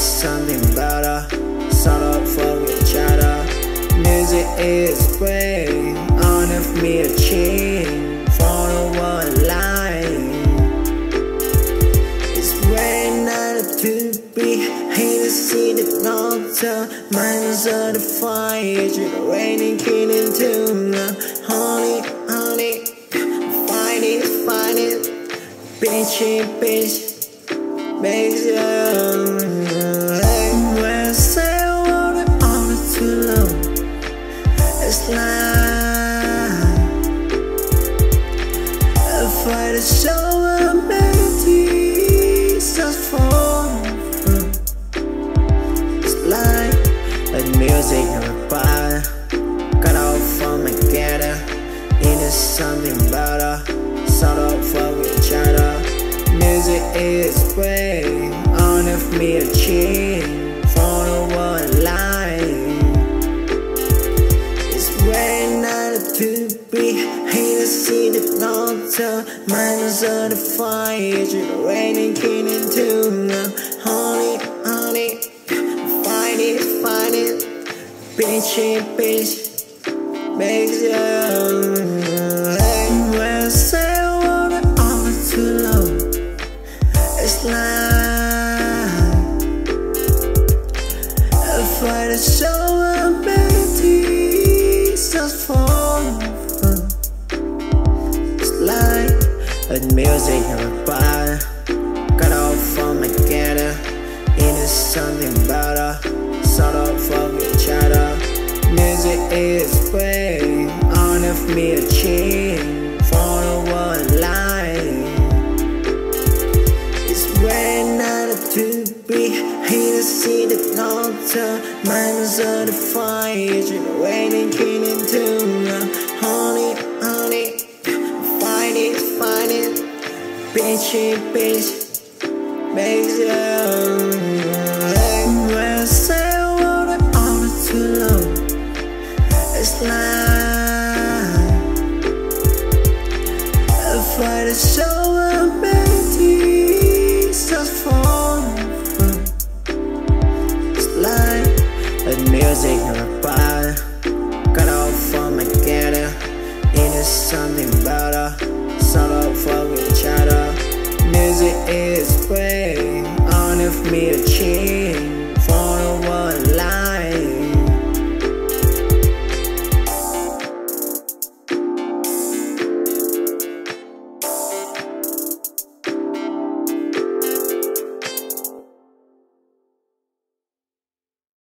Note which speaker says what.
Speaker 1: something better, sort of for each other. Music is great, on of me a chain, follow one line. It's very nice to be, hate to see the altar. Minds are the fire, generating killing tune. Honey, honey, find it, bitchy, bitch. Makes you when I say I want it all too long. It's like if I just show a melody just fall. It's like the music in my body, got off from together. Into something better, sort of for each other. Music is great, on of me a chain, follow one line. It's very nice to be, hate to see the altar. Minds are the fire, generating killing tune. Honey, honey, find it, bitchy, bitch. Makes you when I say I want it all too long. It's like if I just show a melody just fall. It's like the music in my body, got off from together. Into something better, sort of for each other. Music is great, on of me a chain, follow one line. Very nice to be, hate to see the altar. Minds are the fire, generating killing tune. Honey, honey, find it, bitchy, bitch. Makes you when I say I want it all too long. It's like if I just show a melody just fall. It's like the music in my body, got off from together. Into something better, sort of for each other. Music is great, on of me a chain.